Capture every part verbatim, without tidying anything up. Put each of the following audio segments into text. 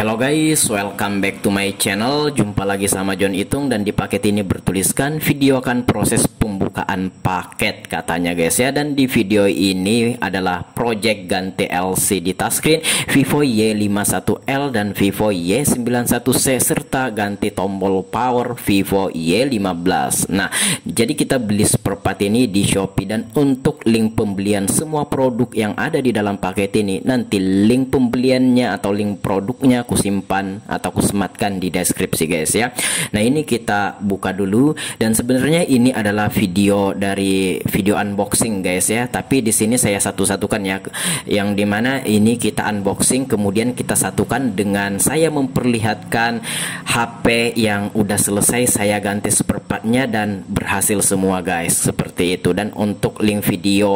Hello guys, welcome back to my channel. Jumpa lagi sama John Itung, dan di paket ini bertuliskan video akan proses pembukaan paket katanya guys ya. Dan di video ini adalah project ganti L C D touchscreen Vivo Y lima satu L dan Vivo Y sembilan satu C serta ganti tombol power Vivo Y lima belas. Nah, jadi kita beli seperempat ini di Shopee, dan untuk link pembelian semua produk yang ada di dalam paket ini, nanti link pembeliannya atau link produknya aku simpan atau aku sematkan di deskripsi guys ya. Nah, ini kita buka dulu, dan sebenarnya ini adalah video dari video unboxing guys ya, tapi di sini saya satu-satukan ya, yang dimana ini kita unboxing kemudian kita satukan dengan saya memperlihatkan H P yang udah selesai saya ganti seperempatnya dan berhasil semua guys, seperti itu. Dan untuk link video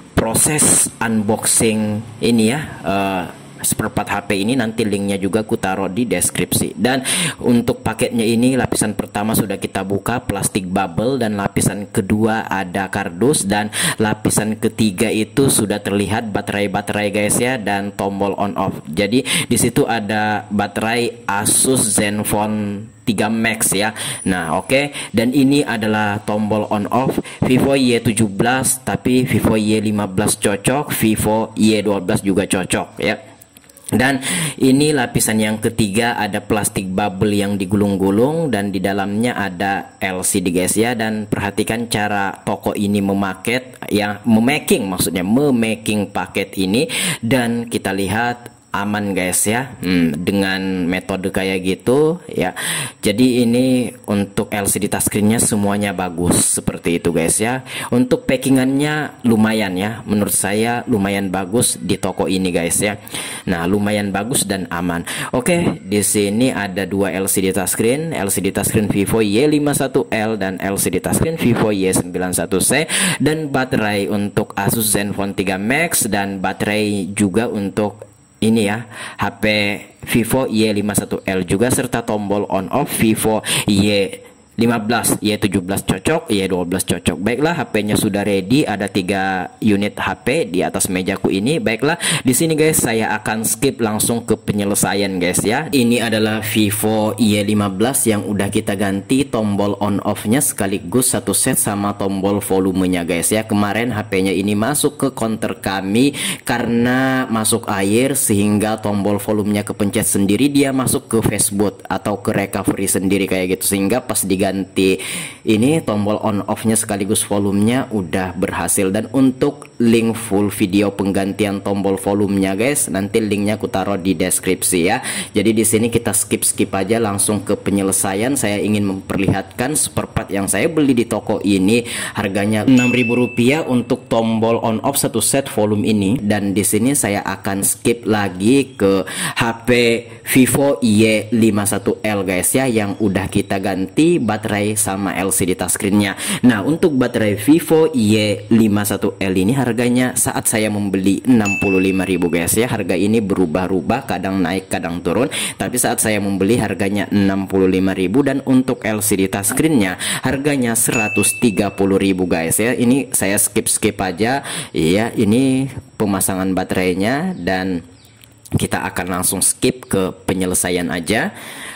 proses unboxing ini ya, uh, seperempat H P ini, nanti linknya juga aku taruh di deskripsi. Dan untuk paketnya ini, lapisan pertama sudah kita buka, plastik bubble, dan lapisan kedua ada kardus, dan lapisan ketiga itu sudah terlihat baterai-baterai guys ya, dan tombol on off. Jadi di situ ada baterai Asus Zenfone tiga Max ya. Nah, oke, okay. Dan ini adalah tombol on off Vivo Y tujuh belas, tapi Vivo Y lima belas cocok, Vivo Y dua belas juga cocok ya. Dan ini lapisan yang ketiga, ada plastik bubble yang digulung-gulung, dan di dalamnya ada L C D guys ya. Dan perhatikan cara toko ini memaket ya, memaking maksudnya memaking paket ini, dan kita lihat aman guys ya, hmm, dengan metode kayak gitu ya. Jadi ini untuk L C D touchscreennya semuanya bagus seperti itu guys ya. Untuk packingannya lumayan ya, menurut saya lumayan bagus di toko ini guys ya. Nah, lumayan bagus dan aman. Oke, di sini ada dua L C D touchscreen, L C D touchscreen Vivo Y lima satu L dan L C D touchscreen Vivo Y sembilan satu C, dan baterai untuk Asus Zenfone tiga Max, dan baterai juga untuk ini ya, H P Vivo Y lima satu L juga, serta tombol on off Vivo Y lima belas, Y tujuh belas cocok, Y dua belas cocok. Baiklah, H P-nya sudah ready, ada tiga unit H P di atas mejaku ini. Baiklah, di sini guys saya akan skip langsung ke penyelesaian guys ya. Ini adalah Vivo Y lima belas yang udah kita ganti tombol on off-nya sekaligus satu set sama tombol volumenya guys ya. Kemarin H P-nya ini masuk ke counter kami karena masuk air sehingga tombol volumenya kepencet sendiri, dia masuk ke fastboot atau ke recovery sendiri kayak gitu, sehingga pas diganti ganti ini tombol on off-nya sekaligus volumenya udah berhasil. Dan untuk link full video penggantian tombol volumenya guys, nanti linknya aku taruh di deskripsi ya. Jadi di sini kita skip skip aja langsung ke penyelesaian. Saya ingin memperlihatkan seperempat yang saya beli di toko ini, harganya enam ribu rupiah untuk tombol on off satu set volume ini. Dan di sini saya akan skip lagi ke H P Vivo Y lima satu L guys ya, yang udah kita ganti baterai sama L C D touchscreen-nya. Nah, untuk baterai Vivo Y lima satu L ini harganya saat saya membeli enam puluh lima ribu guys ya. Harga ini berubah-ubah, kadang naik kadang turun, tapi saat saya membeli harganya enam puluh lima ribu. Dan untuk L C D touchscreen-nya harganya seratus tiga puluh ribu guys ya. Ini saya skip-skip aja ya, ini pemasangan baterainya, dan kita akan langsung skip ke penyelesaian aja.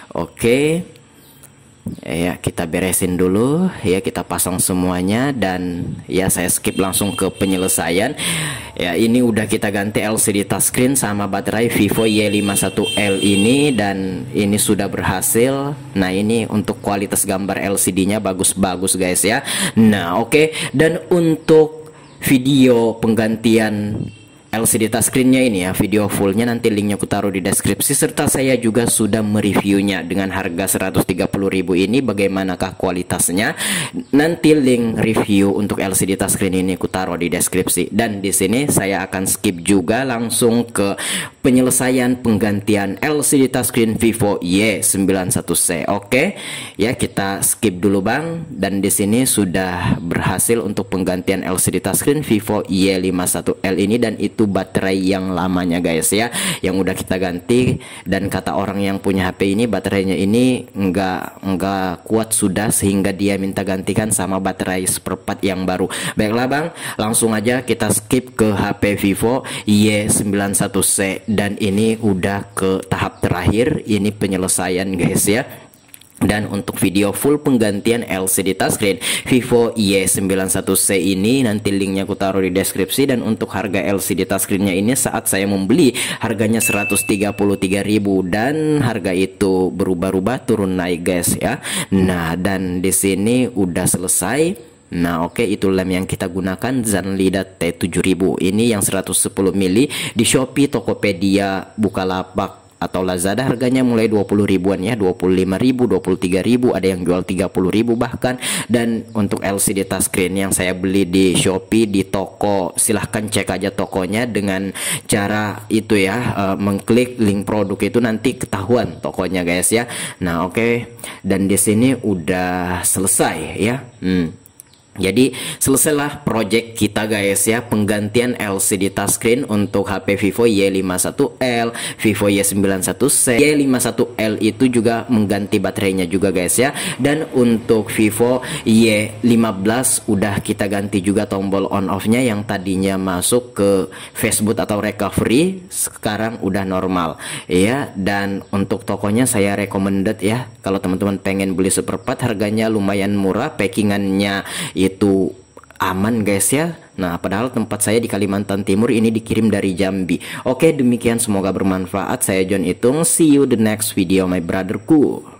Oke. Ya, kita beresin dulu ya, kita pasang semuanya, dan ya saya skip langsung ke penyelesaian. Ya, ini udah kita ganti L C D touchscreen sama baterai Vivo Y lima satu L ini, dan ini sudah berhasil. Nah, ini untuk kualitas gambar L C D-nya bagus-bagus guys ya. Nah, oke, okay. Dan untuk video penggantian L C D touchscreen-nya ini ya, video fullnya nanti linknya aku taruh di deskripsi, serta saya juga sudah mereviewnya dengan harga seratus tiga puluh ribu ini. Bagaimanakah kualitasnya, nanti link review untuk L C D touchscreen ini aku taruh di deskripsi. Dan di sini saya akan skip juga langsung ke penyelesaian penggantian L C D touchscreen Vivo Y sembilan satu C. Oke ya, kita skip dulu bang. Dan di sini sudah berhasil untuk penggantian L C D touchscreen Vivo Y lima satu L ini, dan itu itu baterai yang lamanya guys ya, yang udah kita ganti. Dan kata orang yang punya H P ini baterainya ini enggak enggak kuat sudah, sehingga dia minta gantikan sama baterai seperempat yang baru. Baiklah bang, langsung aja kita skip ke H P Vivo Y sembilan satu C, dan ini udah ke tahap terakhir, ini penyelesaian guys ya. Dan untuk video full penggantian L C D touchscreen Vivo Y sembilan satu C ini nanti linknya aku taruh di deskripsi. Dan untuk harga L C D touchscreennya ini saat saya membeli harganya seratus tiga puluh tiga ribu, dan harga itu berubah-ubah turun naik guys ya. Nah dan di sini udah selesai. Nah oke, okay, itu lem yang kita gunakan Zanlida T tujuh ribu, ini yang seratus sepuluh mili. Di Shopee, Tokopedia, Bukalapak atau Lazada harganya mulai dua puluh ribuan ya, dua puluh lima ribu, dua puluh tiga ribu, ada yang jual tiga puluh ribu bahkan. Dan untuk L C D touchscreen yang saya beli di Shopee, di toko, silahkan cek aja tokonya dengan cara itu ya, uh, mengklik link produk itu nanti ketahuan tokonya guys ya. Nah oke, okay. Dan di sini udah selesai ya. Hmm. Jadi selesailah project kita guys ya, penggantian L C D touchscreen untuk H P Vivo Y lima satu L, Vivo Y sembilan satu C. Y lima satu L itu juga mengganti baterainya juga guys ya. Dan untuk Vivo Y lima belas udah kita ganti juga tombol on off nya, yang tadinya masuk ke fastboot atau recovery sekarang udah normal ya. Dan untuk tokonya saya recommended ya, kalau teman-teman pengen beli seperempat harganya lumayan murah, packingannya itu aman guys ya. Nah padahal tempat saya di Kalimantan Timur, ini dikirim dari Jambi. Oke, demikian, semoga bermanfaat. Saya John Itung, see you the next video my brotherku.